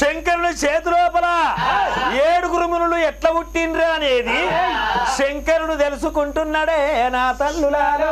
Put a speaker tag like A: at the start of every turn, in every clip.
A: శంకరుని చేతి లోపల 7 మునులు ఎట్లా పుట్టిండ్రా అనేది శంకరుడు తెలుసుకుంటున్నాడే నా తల్లులాలో.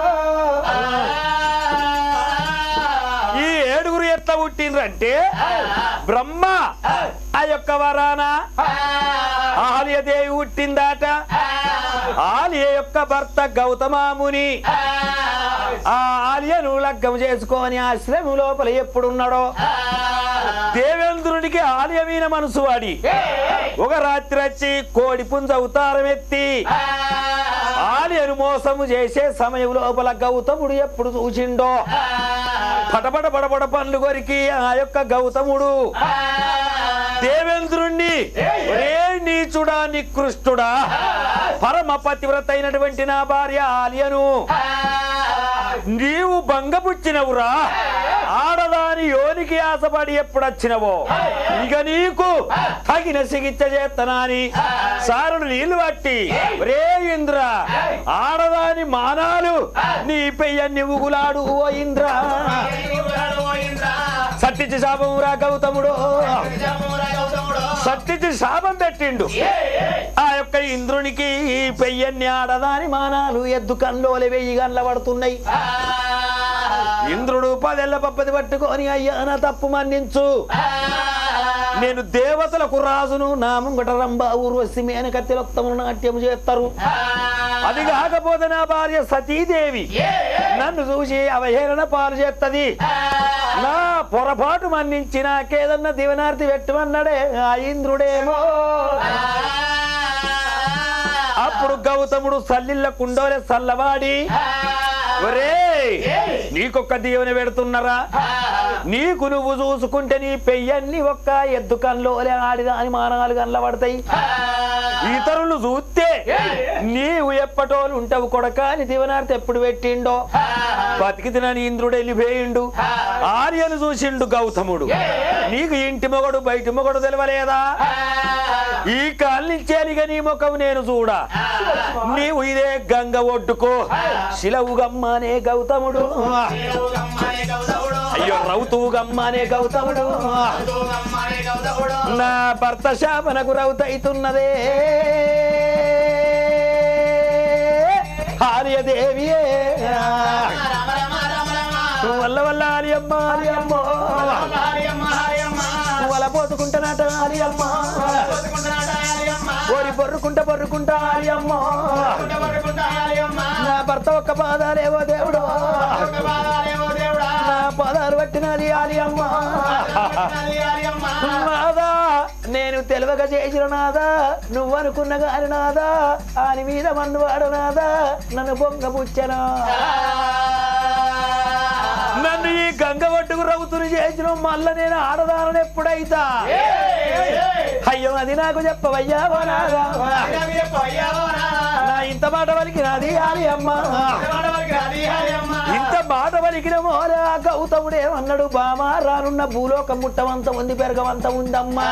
A: ఈ 7 ఎట్లా పుట్టిండ్రంటే బ్రహ్మ ఆ యొక్క వరాన ఆలియదేవి పుట్టిందాట. ఆలియ యొక్క భర్త గౌతమాముని ఆ ఆలియను లగ్గం చేసుకొని ఆశ్రమం లోపల ఎప్పుడున్నాడో దేవేంద్రునికి ఆలియ మీద మనసు వాడి ఒక రాత్రి వచ్చి కోడి పుంజ అవతారం ఎత్తి ఆలియను మోసము చేసే సమయం లోపల గౌతముడు ఎప్పుడు చూసిండో పటపట పడపడ పండ్లు కొరికి ఆ యొక్క గౌతముడు దేవేంద్రుణ్ణి ఒరే నీచుడా నికృష్టుడా పరమ పతివ్రత అయినటువంటి నా భార్య ఆలియను నీవు భంగపుచ్చినవురా, ఆడదాని యోనికి ఆశపడి ఎప్పుడొచ్చినవో ఇక నీకు తగిన చికిత్స చేస్తానని సారుడు నీళ్లు పట్టి రే ఇంద్ర ఆడదాని మానాలు నీ పెయ్యన్ని ఉగులాడు ఓ ఇంద్ర సట్టించి శాపమురా గౌతముడు సట్టించి శాపం పెట్టిండు. ఆ యొక్క ఇంద్రునికి పెయ్యన్ని ఆడదాని మానాలు ఎద్దు కన్లోలే 1000 గంటల పడుతున్నాయి. ఇంద్రుడు 10 ఏళ్ల పప్పది పట్టుకొని అయ్యా నా తప్పు మన్నించు, నేను దేవతలకు రాజును, నా ముంగట రంభ ఊర్వశి మేనక తిలోత్తములు నాట్యం చేస్తారు. అది కాకపోతే నా భార్య సతీదేవి నన్ను చూసి అవహేళన పాలు చేస్తది, నా పొరపాటు మన్నించి నాకేదన్నా దివనార్తి పెట్టమన్నాడే ఆ ఇంద్రుడేమో. అప్పుడు గౌతముడు సల్లిళ్ళ కుండోలే సల్లవాడి ఒరే నీకొక్క దీవెన పెడుతున్నారా, నీకు నువ్వు చూసుకుంటే నీ పెయ్యన్ని ఒక్క ఎద్దు కన్లోలే ఆడిదాని మానాలు కన్ల పడతాయి, ఇతరులు చూస్తే నీవు ఎప్పటోలు ఉంటావు కొడక అని దీవనార్తి ఎప్పుడు పెట్టిండో బతికి తినని ఇంద్రుడు వెళ్ళిపోయిండు. ఆర్యను చూసిండు గౌతముడు, నీకు ఇంటి మొగడు బయటి మొగడు తెలవలేదా, ఈ కాలనిచ్చేనిగా నీ ముఖం నేను చూడా, నీవు ఇదే గంగ ఒడ్డుకో శిలవుగమ్మనే గౌతముడు, అయ్యో రౌతువుగమ్మనే గౌతముడు, నా భర్త శాపనకు రౌతైతున్నదే ఆర్యదేవియే వల్ల వల్ల ఆర్యమ్మ ఆర్యమ్మ వల పోసుకుంటానట ఆర్యమ్మ ఓరి బొర్రుకుంటా ఆర్యమ్మ నా భర్త ఒక్క పాదాలేవో దేవుడు నా పాదాలు పట్టినది ఆర్యమ్మ నాదా నేను తెలివక చేసిన నాదా నువ్వనుకున్న గాని నాదా ఆని మీద మన్నువాడు నాదా నన్ను బొంగ పుచ్చనా, నన్ను ఈ గంగ ఒడ్డుకు రౌతులు చేసిన మళ్ళా నేను ఆడదానని ఎప్పుడైతా అయ్యో అది నాకు చెప్పవయ్యా నాదా, నా ఇంత మాట వలికినది ఆలియమ్మ, ఇంత మాట వలికిన మోరా గౌతముడేమన్నాడు బామా రానున్న భూలోకం ముట్టమంత ఉంది పెరగమంత ఉందమ్మా,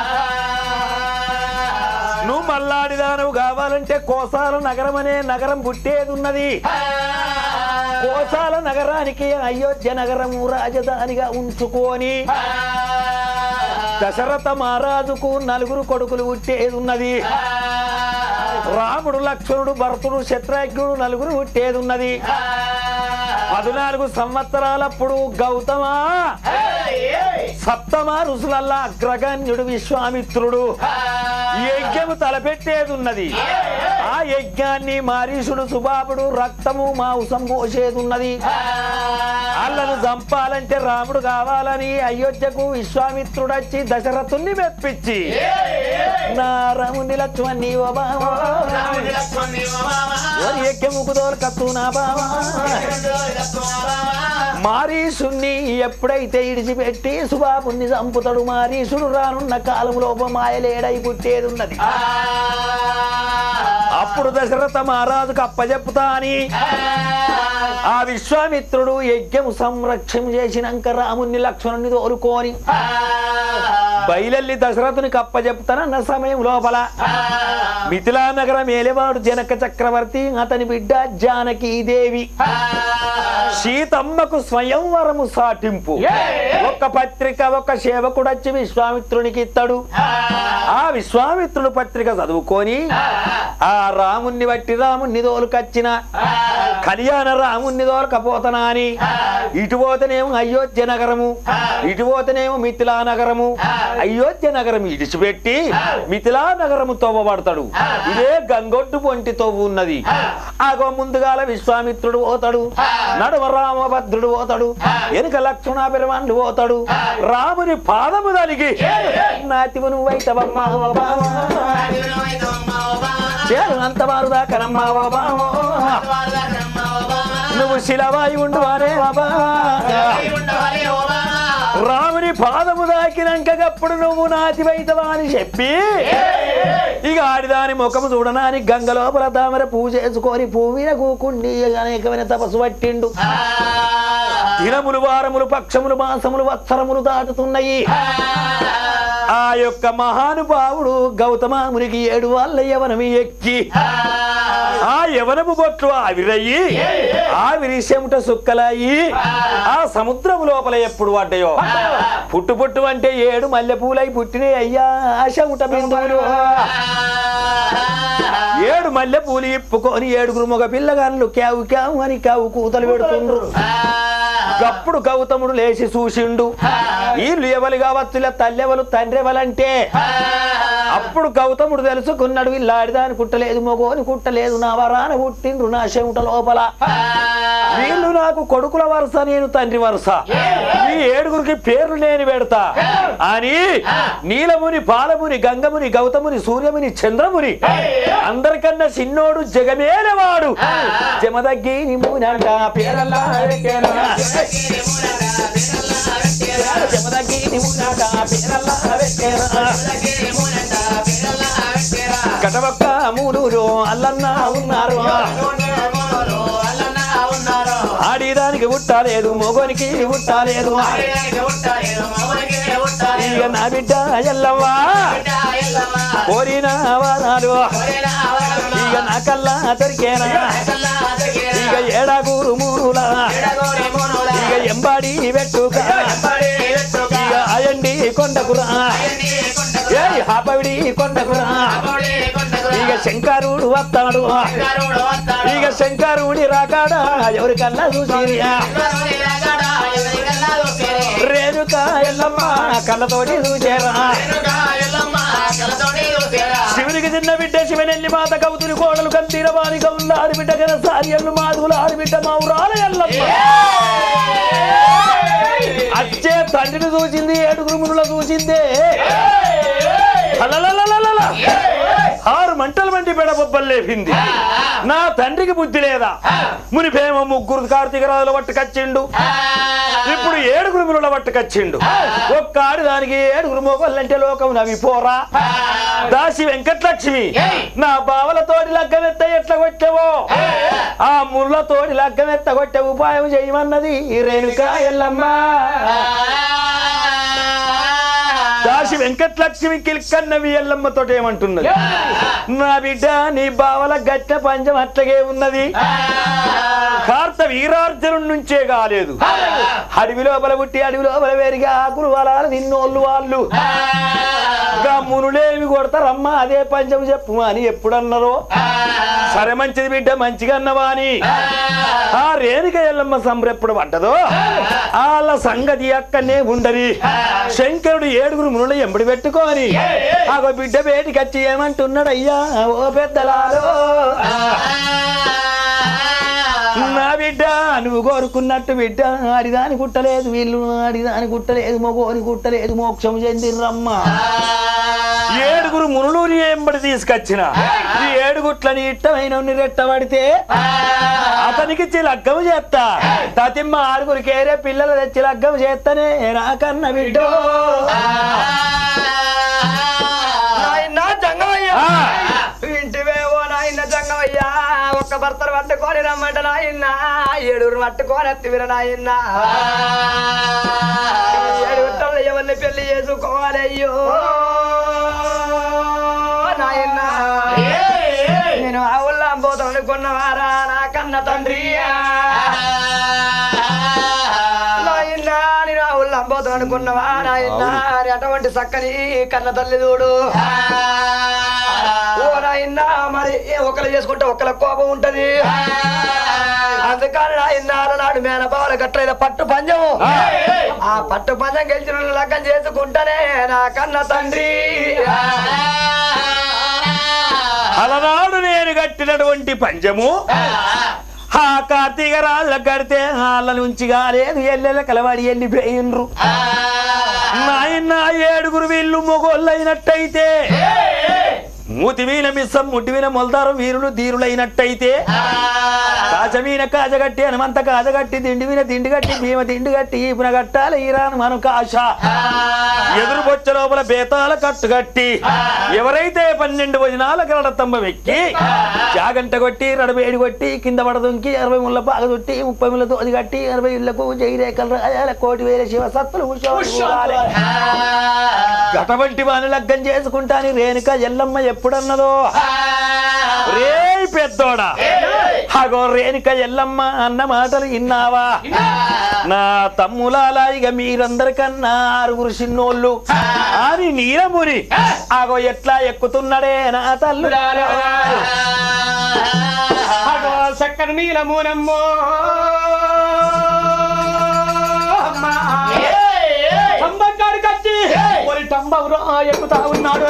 A: నువ్వు మల్లాడిదానవు కావాలంటే కోసాల నగరం అనే నగరం పుట్టేది ఉన్నది, కోసాల నగరానికి అయోధ్య నగరము రాజధానిగా ఉంచుకొని దశరథ మహారాజుకు 4 కొడుకులు పుట్టేది ఉన్నది, రాముడు లక్ష్మణుడు భరతుడు శత్రుఘ్నుడు 4 పుట్టేది ఉన్నది. 14 సంవత్సరాలప్పుడు గౌతమ సప్తమ ఋషులల్లా అగ్రగణ్యుడు విశ్వామిత్రుడు యజ్ఞము తలపెట్టేది ఉన్నది. ఆ యజ్ఞాన్ని మారీషుడు సుబాబుడు రక్తము మాంసం పోసేది ఉన్నది. అల్లను చంపాలంటే రాముడు కావాలని అయోధ్యకు విశ్వామిత్రుడు వచ్చి దశరథుని మెప్పించి నా రాముని లక్ష్మణి ఓ బావా యజ్ఞముకు దోలకత్తు నా బావా, మారీషుణ్ణి ఎప్పుడైతే ఇడిచిపెట్టి సుబాబుని చంపుతాడు మారీషుడు రానున్న కాలం లోపం మాయలేడై పుట్టేది ఉన్నది. అప్పుడు దశరథ మహారాజుకు అప్పచెప్పుతా అని ఆ విశ్వామిత్రుడు యజ్ఞము సంరక్షణ చేసినాక రాముని లక్ష్మణుని తోలుకొని బయలెల్లి దశరథునికి అప్పచెప్తానన్న సమయం లోపల మిథిలా నగరం ఏలేవాడు జనక చక్రవర్తి అతని బిడ్డ జానకీదేవి సీతమ్మకు స్వయంవరము సాటింపు ఒక పత్రిక ఒక సేవకుడు వచ్చి విశ్వామిత్రునికి ఇస్తాడు ఆ విశ్వామిత్రుడు పత్రిక చదువుకొని ఆ రాముణ్ణి బట్టి రాముణ్ణి దోలుకొచ్చిన కళ్యాణ రాముణ్ణి దోలకపోతనా అని ఇటు పోతేనేమో అయోధ్య నగరము ఇటు పోతేనేమో మిథిలా నగరము అయోధ్య నగరం ఇడిచిపెట్టి మిథిలా నగరము తవ్వబడతాడు ఇదే గంగొడ్డు పొంటి తవ్వు ఉన్నది ఆగో ముందుగాల విశ్వామిత్రుడు పోతాడు నడుమ రామభద్రుడు పోతాడు వెనుక లక్ష్మణ పెరవాన్లు పోతాడు రాముని పాదము దానికి నాతివు నువ్వైతవమ్మా చేరు అంతవారు దాకనమ్మా నువ్వు శిలవాయి ఉండు వారే రాముని పాదము దాకినాకప్పుడు నువ్వు నాతివైతవా అని చెప్పి ఇక ఆడిదాని ముఖము చూడనాని గంగ లోపల తామర పూజ చేసుకొని పూవిన కూకుండి అనేకమైన తపస్సు పట్టిండు దినములు వారములు పక్షములు మాసములు వత్సరములు దాటుతున్నాయి ఆ యొక్క మహానుభావుడు గౌతమామునికి 7 వాళ్ళ యవనమి ఎక్కి ఆ యవనము బొట్లు ఆవిరయ్యి ఆవిరి చెమట సుక్కలయ్యి ఆ సముద్రము లోపల ఎప్పుడు పడ్డాయో పుట్టు పుట్టు అంటే 7 మల్లెపూలై పుట్టినాయి అయ్యా ఆ చెమట బిందువులు 7 మల్లెపూలు ఇప్పుకొని 7 మగ పిల్లగాళ్ళు క్యావు క్యావు అని క్యావు కూతలు పెడుతుండ్రు అప్పుడు గౌతముడు లేచి చూసిండు వీళ్ళు ఎవరు కావచ్చు తల్లెవలు తండ్రెవలంటే అప్పుడు గౌతముడు తెలుసుకున్నాడు వీళ్ళు ఆడిదాని కుట్టలేదు మొగోని కుట్టలేదు నా వరాన పుట్టిండ్రు నా చెమట లోపల వీళ్ళు నాకు కొడుకుల వరుస నేను తండ్రి వరుస ఈ 7గురికి పేర్లు నేను పెడతా అని నీలముని పాలముని గంగముని గౌతముని సూర్యముని చంద్రముని అందరికన్నా చిన్నోడు జగమేలవాడు జమదగ్గిని మునంట పేరల్లా కటవక్క మూలూరు అల్లన్నా ఉన్నారు ఆడిదానికి పుట్టలేదు మొగోనికి పుట్టలేదు ఇక నా బిడ్డ ఎల్లవ్వా కోరిన వారాలు ఇక నా కల్లా దొరికేనా ఇక 7 మూరులా ఇక ఎంబాడి పెట్టుక ఇక అయండి కొండకురా హాపవిడి కొండకురా ఇక శంకరుడు వస్తాడు ఇక శంకరుడి రాకాడా ఎవరికన్నా చూసి రేణుక ఎల్లమ్మ కళ్ళతోటి చూసేరా శివునికి చిన్న బిడ్డ శివనెల్లి మాత కౌతుని కోడలు కంతీరవాణి కౌళ్ళ ఆడిబిడ్డ గన సార్యలు మాధుల ఆడిబిడ్డ మౌరాల ఎల్లమ్మ అచ్చే తండ్రిని చూసింది 7 మునుల చూసిందే 6 మంటలు మండి పెడబొబ్బలు లేపింది నా తండ్రికి బుద్ధి లేదా మునిపేమో 3 కార్తీక రాజుల పట్టుకొచ్చిండు ఇప్పుడు 7 మునుల పట్టుకొచ్చిండు ఒక్క ఆడిదానికి 7 మొగోళ్ళంటే లోకం నవ్విపోరా దాసి వెంకటలక్ష్మి నా బావలతోటి లగ్గమెత్త ఎట్లా కొట్టావో ఆ ముళ్ళతోటి లగ్గమెత్త కొట్టే ఉపాయం చేయమన్నది రేణుక ఎల్లమ్మ దాసి వెంకటలక్ష్మి కిల్కన్నవి ఎల్లమ్మతోటి ఏమంటున్నది నా బిడ్డ నీ బావల గట్ట పంచం అట్లాగే ఉన్నది కార్త వీరార్జును నుంచే కాలేదు అడవి లోపల పుట్టి అడవి లోపల వేరిగా ఆకులు వలాలు నిన్నోళ్ళు వాళ్ళు మునులేమి కొడతారమ్మా అదే పంచం చెప్పు అని ఎప్పుడన్నారో సరే మంచిది బిడ్డ మంచిగా అన్నవా అని ఆ రేణుక ఎల్లమ్మ సంబరెప్పుడు పడ్డదో వాళ్ళ సంగతి అక్కడనే ఉండని శంకరుడు 7 మునులు ఎంబడి పెట్టుకొని ఆ బిడ్డ బయటికి వచ్చి ఏమంటున్నాడయ్యా ఓ పెద్దలాలో నా బిడ్డ నువ్వు కోరుకున్నట్టు బిడ్డ ఆడిదాని కుట్టలేదు వీళ్ళు ఆడిదాని కుట్టలేదు మొగోని కుట్టలేదు మోక్షం చెందిర్రమ్మ 7 మునులు ఎంబడి తీసుకొచ్చిన ఈ 7 గుట్లని ఇట్టమైన రెట్టబడితే అతనికి లగ్గము చేస్తా తతిమ్మ 6 కేరే పిల్లలు తెచ్చి లగ్గము చేస్తానే నాకన్న బిడ్డ ఇంటివేవో నాయన జంగమయ్యా ఒక్క భర్తను పట్టుకొని రమ్మంట నాయన్న 7 పట్టుకొని అత్తివిర నాయన్న 7 గుట్టలు
B: బిడ్డల్ని పెళ్లి చేసుకోవాలి అయ్యో నాయన నేను ఆవుల్లా పోతాను అనుకున్నవారా నా కన్న తండ్రి నాయన నేను ఆవుల్లా పోతాను అనుకున్నవా నాయన అటువంటి చక్కని కన్న తల్లి చూడు ఓ నాయన మరి ఒకరు చేసుకుంటే ఒకళ్ళ కోపం ఉంటది అందుకని నాయన నాడు మేనబావల గట్ల పట్టు పంజము ఆ పట్టు పంజం గెలిచిన లగ్గం చేసుకుంటానే నా కన్న తండ్రి
A: అలనాడు నేను కట్టినటువంటి పంచము ఆ కార్తీక రాళ్ళ కడితే వాళ్ళ నుంచి కాలేదు ఎల్లెల కలవాడి వెళ్ళిపోయినరు నాయన 7 వీళ్ళు మొగోళ్ళైనట్టయితే మూతివీన మిస్సం ముట్టివీన మొలతారు వీరులు ధీరులైనట్టయితే కాచమీన కాజగట్టి హనుమంత కాజగట్టి దిండివీన దిండి కట్టి భీమ దిండి కట్టి ఈపున కట్టాలి ఈరాను మనం కాశ ఎదురు బొచ్చ లోపల బేతాల కట్టు కట్టి ఎవరైతే 12 వజనాల గరడ తంబ వెక్కి జాగంట కొట్టి రడబేడి కొట్టి కింద పడదుంకి 60 ముళ్ళ పాగ చుట్టి 30 ముళ్ళ తోది కట్టి 60 ఇళ్లకు జైరేకల రాయాల 1,00,000 శివ సత్తులు గటవంటి వాని లగ్గం చేసుకుంటాని రేణుక ఎల్లమ్మ ఎప్పుడన్నదో రే పెద్దోడా అగో రేణుక ఎల్లమ్మ అన్న మాటలు విన్నావా నా తమ్ములాలా ఇక మీరందరికన్నా 6 చిన్నోళ్ళు అని నీలమురి అగో ఎట్లా ఎక్కుతున్నాడే నా తల్లు
C: అగో చక్కని నీలమునమ్మో టంబకాడు కట్టి టంబవురా ఎక్కుతా ఉన్నాడు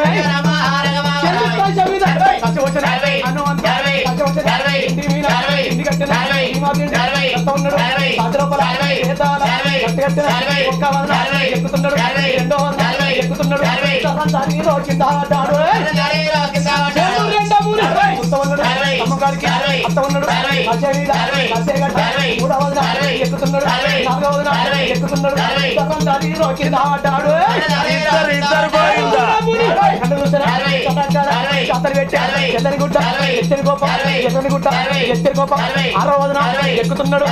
C: ఎక్కుతున్నాడు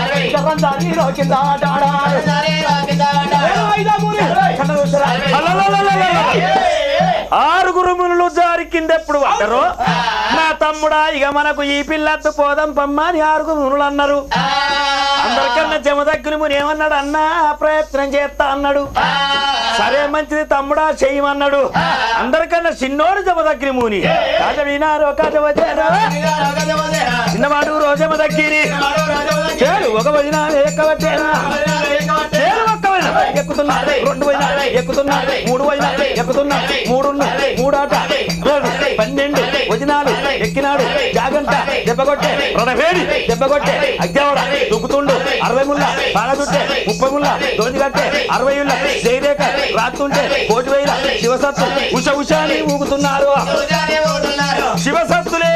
A: ఆరుగురు మునులు జారి కింద ఎప్పుడు పడ్డరు నా తమ్ముడా ఇక మనకు ఈ పిల్లత్తు పోదాం పమ్మా అని 6 మునులు అన్నారు అందరికన్నా జమదగ్గుని ముని ఏమన్నాడు అన్నా ప్రయత్నం చేస్తా అన్నాడు సరే మంచిది తమ్ముడా చెయ్యమన్నాడు అందరికన్నా చిన్నోడు జమదగ్గిరి ముని కాజ వినారో కాజ వచ్చారో చిన్నవాడు రోజమ దగ్గిరి చేడు ఒక వదిన ఎక్కవచ్చేనా ఎక్కుతున్నాడు 2 వైనా ఎక్కుతున్నాడు 3 వైనా ఎక్కుతున్నాడు 3 ఆట 12 వజనాలు ఎక్కినాడు జాగంట దెబ్బకొట్టే రొడవేడి దెబ్బకొట్టే అగ్జావడ దుక్కుతుండు 60 ముళ్ళ పాలదుట్టే 30 ముళ్ళ దోజిగట్టే 60 ఇళ్ళ జయరేఖ రాత్తుంటే 1,00,000 శివసత్తు ఉష ఉషాని ఊగుతున్నారు శివసత్తులే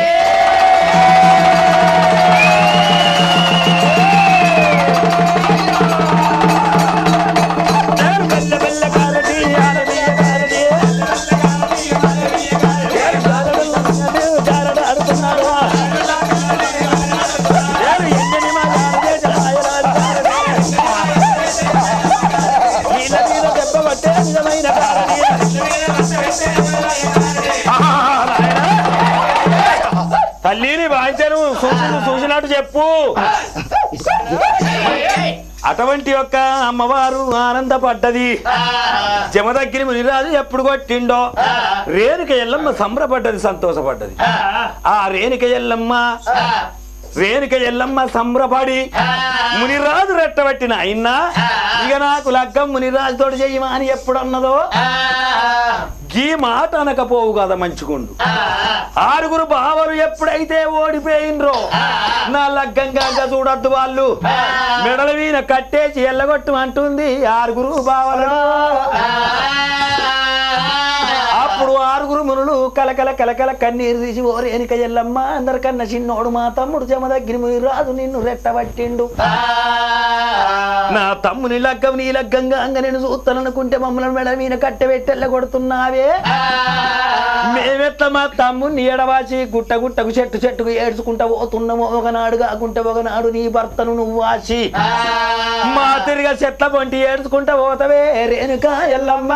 A: తల్లిని వాయించను చూసినట్టు చెప్పు అటువంటి యొక్క అమ్మవారు ఆనందపడ్డది జమదగ్గిరి మునిరాజు ఎప్పుడు కొట్టిండో రేణుక ఎల్లమ్మ సంబరపడ్డది సంతోషపడ్డది ఆ రేణుక ఎల్లమ్మ సంబరపడి మునిరాజు రెట్టబట్టిన అయినా ఇక నాకు లగ్గం మునిరాజు తోడు చెయ్యమా అని ఎప్పుడు అన్నదో ఈ మాట అనకపోవు కదా మంచుకుండు 6 బావలు ఎప్పుడైతే ఓడిపోయినరో నా లగ్గంగా చూడొద్దు వాళ్ళు మెడల మీద కట్టేసి ఎల్లగొట్టు అంటుంది 6 బావలు అప్పుడు 6 మునులు కలకల కలకల కన్నీరు తీసి ఓ రేణుక ఎల్లమ్మ అందరికన్నా చిన్నోడు మా తమ్ముడు జమదగ్గిరి మునిరాజు నిన్ను రెట్టబట్టిండు నా తమ్ముని లగ్గం నీ లగ్గంగా అంగ నేను చూస్తాననుకుంటే మమ్మల్ని మెడ మీద కట్టెబెట్టి ఎల్లగొడుతున్నావే మేమెట్లా మా తమ్ముని ఎడవాసి గుట్ట గుట్టకు చెట్టు చెట్టుకు ఏడ్చుకుంటా పోతున్నాము ఒకనాడు కాకుంటే ఒకనాడు నీ భర్తను నువ్వు వాసి మా తిరిగా చెట్ల పొంటి ఏడ్చుకుంటా పోతవే రేణుకా ఎల్లమ్మ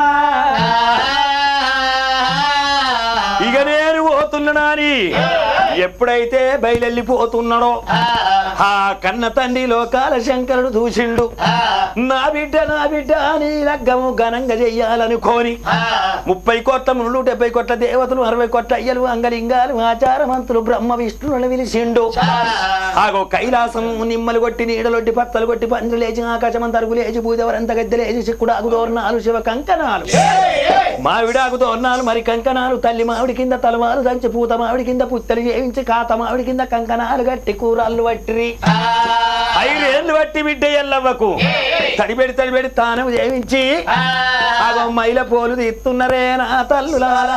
A: ఇక నేను పోతున్నానని ఎప్పుడైతే బయలెళ్ళిపోతున్నాడో ఆ కన్న తండ్రి లోకాల శంకరుడు చూసిండు నా బిడ్డ అని లగ్గము ఘనంగా చెయ్యాలనుకోని 30 కోట్ల ముళ్ళు 70 కోట్ల దేవతలు 60 కోట్ల అయ్యలు అంగలింగాలు ఆచారమంతులు బ్రహ్మ విష్ణువులను పిలిచిండు ఆగో కైలాసం నిమ్మలు కొట్టి నీడలొట్టి పత్తలు కొట్టి పందులు లేచి ఆకాశం తరుగు లేచి పూజవరంత గద్దె లేచి చిక్కుడు ఆగుదోర్నాలు శివ కంకణాలు మావిడాకు తోర్నాలు మరి కంకణాలు తల్లి మావిడి కింద తలవారు దంచి పూత మావిడి కింద పుత్తలు చేయించి కాత మావిడి కింద కంకణాలు గట్టి కూరళ్ళు పట్టిరి 5 ఏళ్ళు బట్టి బిడ్డ ఎల్లవ్వకు తడిబెడి తానం చేయించి ఆగో మైల పోలు తీస్తున్నరే నా తల్లులారా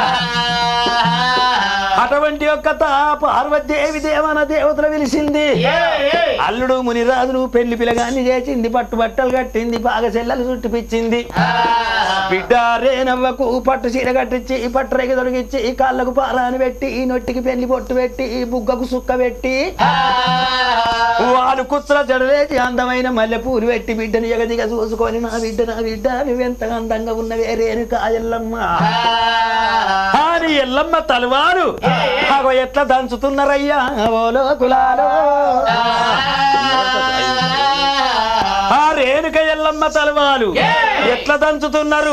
A: అటువంటి యొక్క పార్వతీదేవి దేవన దేవతలు పిలిచింది అల్లుడు మునిరాజును పెళ్లి పిల్లగాన్ని చేసింది పట్టు బట్టలు కట్టింది బాగా చెల్లెలు చుట్టిపిచ్చింది బిడ్డ రేనవ్వకు పట్టు చీర కట్టించి పట్టు రేగ తొడిగిచ్చి కాళ్ళకు పాలాన్ని పెట్టి ఈ నొట్టికి పెళ్లి పొట్టు పెట్టి ఈ బుగ్గకు సుక్క పెట్టి వాళ్ళు కుత్ర జడలేచి అందమైన మల్లె పూలు పెట్టి బిడ్డను ఎగదిగా చూసుకొని నా బిడ్డ నువ్వెంత అందంగా ఉన్నవే రేణుకా ఎల్లమ్మ అని ఎల్లమ్మ తలవారు ఆగో ఎట్లా దంచుతున్నారయ్యా ఓలో కులాలో ఆ రేణుక ఎల్లమ్మ తలవాలు ఎట్లా దంచుతున్నారు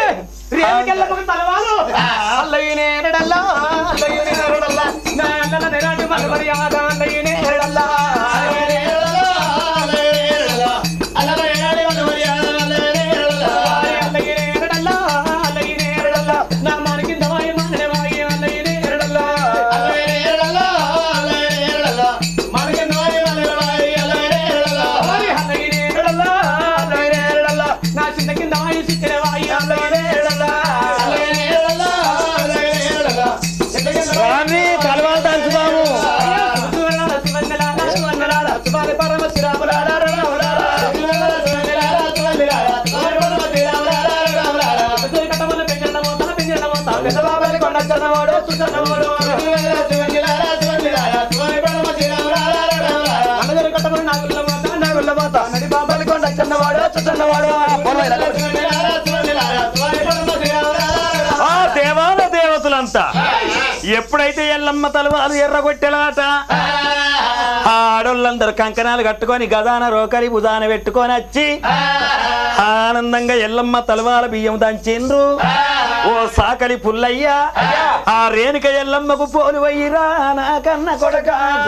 A: దేవాల దేవతలంతా ఎప్పుడైతే ఎల్లమ్మ తలవాలు ఎర్రగొట్టెలాట ఆడోళ్ళందరూ కంకణాలు కట్టుకొని గదాన రోకలి బుధాన పెట్టుకొని వచ్చి ఆనందంగా ఎల్లమ్మ తలవాల బియ్యం దంచిండ్రు ఓ సాకలి పుల్లయ్యా ఆ రేణుక ఎల్లమ్మకు పోలు వయ్యిరా నా కన్న కొడక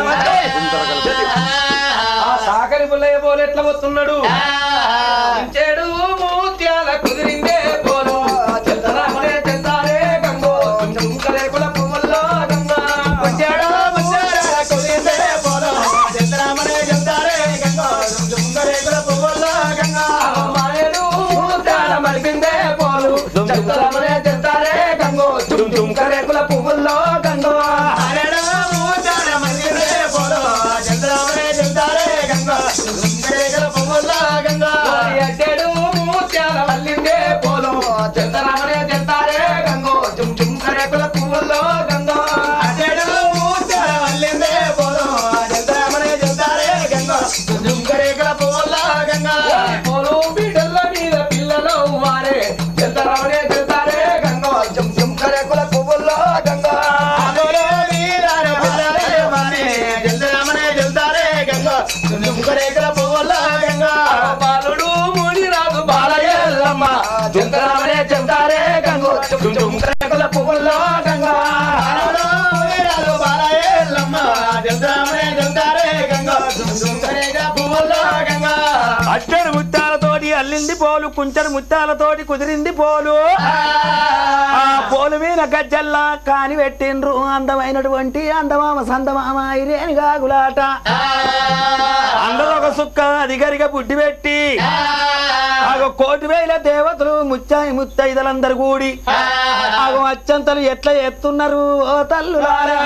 B: సాకలి పుల్లయ్య పోలు ఎట్లా పోతున్నాడు చెడు మూత్యాల కుదిరిందే పోలు చెల్తారే గంగో రేకుల పువ్వుల్లో గంగా కుదిరిందే పోలు చెల్తారే గంగో రేకుల పువ్వుల్లో గంగా మాయలు మూత్యాల మలిపిందే పోలు చెల్తారే గంగో రేకుల పువ్వుల్లో గంగో ఎడ్డెడు మూత్యాల వల్లిందే పోలు చందరామనే చెంతారే గంగో రేకుల పువ్వుల్లో గంగో అడ్డెడు మూత్యాల వల్లిందే పోలు చందరామనే చెంతారే గంగో రేకుల పువ్వుల్లో గంగా పోలు బిడ్డల మీద పిల్లలు వారే చందరామనే చెంతారే గంగో రేకుల పువ్వుల్లో గంగా చందరామనే చెంతారే గంగో రేకుల పువ్వుల్లో గంగా బాలుడు మునిరాజు బాలయ్యమ్మ చంద్రరామనే చెంతారే గంగో రేకుల పువ్వుల్లో గంగా మునిరాజు బాలయ్యమ్మ చంద్రరామనే చెంతారే గంగో రేకుల పువ్వుల్లో గంగా
A: అట్టడు ముత్యాలతోటి అల్లింది పోలు కుంచెడు ముత్యాలతోటి కుదిరింది పోలు ఆ పోలు మీద గజ్జల్లా కాని పెట్టిండ్రు అందమైనటువంటి అందమామ సందమామ ఇరేనిగా గులాట అందరూ ఒక సుక్క అధికారిగా బుడ్డి పెట్టి ఆగో 1,000 దేవతలు ముత్తైదలందరూ కూడి ఆగో అచ్చంతలు ఎట్లా ఎత్తున్నారు ఓ తల్లులారా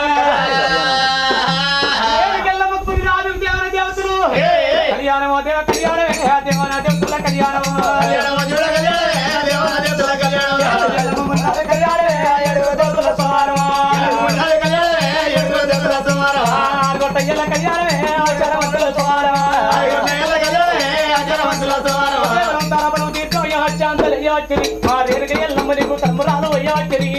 C: వచ్చి మా రేణుక ఎల్లమ్మ నీకు తమ్మురాలు వయ్యవచ్చిరి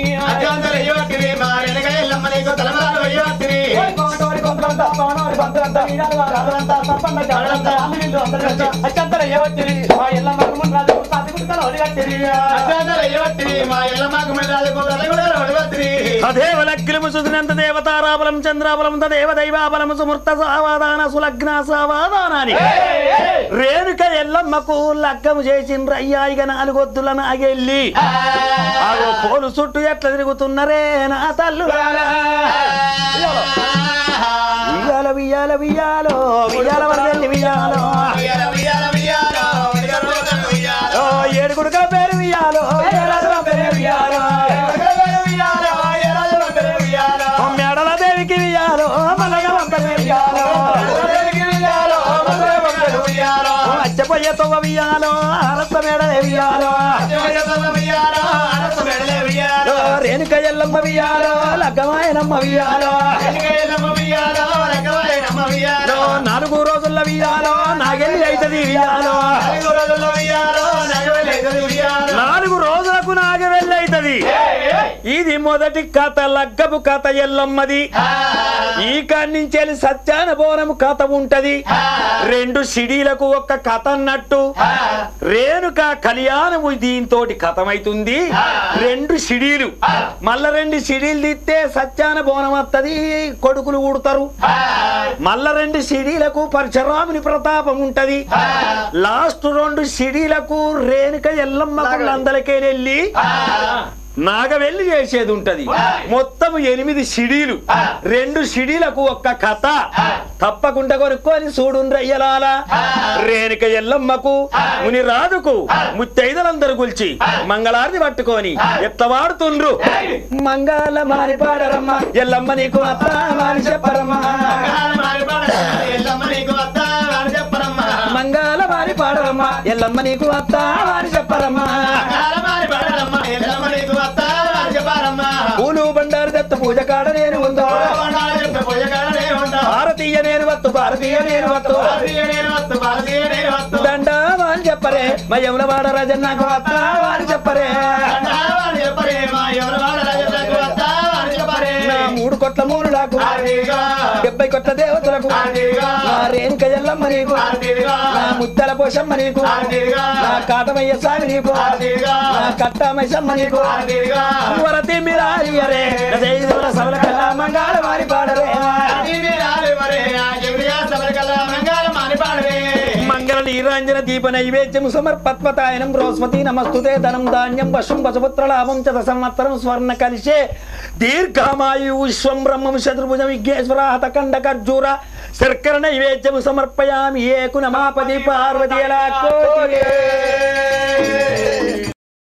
C: కోటోరి కొంతలంతా పవనోరి పంతులంతా వీరాలు వారంతా సంపన్న జాడలంతా అమ్మిళ్ళు అందరూ అచ్చంతర ఏవచ్చిరి మా ఎల్లమ్మకు ముందు సాతి గుడికలు ఒడిగచ్చిరి
A: అదేవలగ్గిలము సుదినంత దేవతారాబలం చంద్రాబలం తదేవ దైవాబలము సుమూర్త సావాదాన సులగ్న సావాదానాని రేణుక ఎల్లమ్మకు లగ్గము చేసిండ్రయ్యా ఇక 4 ఒత్తుల నాగెళ్ళి ఆగో పోలు చుట్టూ ఎట్లా తిరుగుతున్నరే నా తల్లులారా వియ్యాల వియ్యాల వియ్యాలో వియ్యాల వరదల్లి వియ్యాలో ఏడుగుడుక పేరు వియ్యాలో మేడల దేవికి వియ్యాలో అచ్చపోయ్య తొవ్వ వియ్యాలో అరస మేడ వియ్యాలో రేణుక ఎల్లమ్మ వియ్యాలో లగ్గమాయనమ్మ వియ్యాలో 4 రోజుల వియ్యాలో నాగెల్లి అయితది వియ్యాలో 4 రోజులకు నాగవెల్లి అయితది ఇది మొదటి కథ లగ్గపు కథ ఎల్లమ్మది ఈ కాడి నుంచి వెళ్ళి సత్యాన బోనము కథ ఉంటది 2 సిడీలకు ఒక్క కథ అన్నట్టు రేణుక కళ్యాణము దీంతో కథమైతుంది 2 సిడీలు మళ్ళా 2 సిడీలు తీస్తే సత్యాన బోనం వస్తుంది కొడుకులు ఊడతారు మళ్ళా 2 సిడీలకు పరశురాముని ప్రతాపం ఉంటది లాస్ట్ 2 సిడీలకు రేణుక ఎల్లమ్మకు నందలకే వెళ్ళి నాగవెల్లి చేసేది ఉంటది మొత్తం 8 సిడీలు 2 సిడీలకు ఒక్క కథ తప్పకుండా కొనుక్కొని చూడుండ్రయ్యలాల రేణుక ఎల్లమ్మకు ముని రాజుకు ముత్తైదలందరూ గుల్చి మంగళారతి పట్టుకొని ఎట్లా వాడుతుండ్రు మంగళ మారి పాడరమ్మ ఎల్లమ్మ నీకు అత్త మారి చెప్పరమ్మ మంగళ మారి పాడరమ్మ ఎల్లమ్మ నీకు అత్త మారి చెప్పరమ్మ పూలు బండారు దత్త పూజ కాడ నేను ఉందో భారతీయ నేను వత్తు భారతీయ నేను వత్తు దండామా అని చెప్పరే మా యమునవాడ రాజన్నకు అత్త అని చెప్పరే నా 3 కోట్ల మూలులకు 70 కోట్ల దేవతలకు నా రేణుక ఎల్లమ్మ నీకు నా ముద్దల పోషమ్మ నీకు నా కాటమయ్య స్వామి నీకు నా కట్టమయ్యమ్మ నీకు వరతి మిరారియరే సభల కల్లా మంగాళ వారి పాడరే మంగళ నీరాంజన దీప నైవేద్యం సమర్పత్వతాయనం బృహస్పతి నమస్తుతే ధనం ధాన్యం పశుం పశుపుత్ర లాభం చ సంవత్సరం స్వర్ణ కలిశే దీర్ఘమాయు విశ్వం బ్రహ్మం శత్రుభుజ విఘ్నేశ్వర హతకండ ఖర్జూర శర్కర నైవేద్యం సమర్పయామి ఏకు నమాపతి పార్వతీ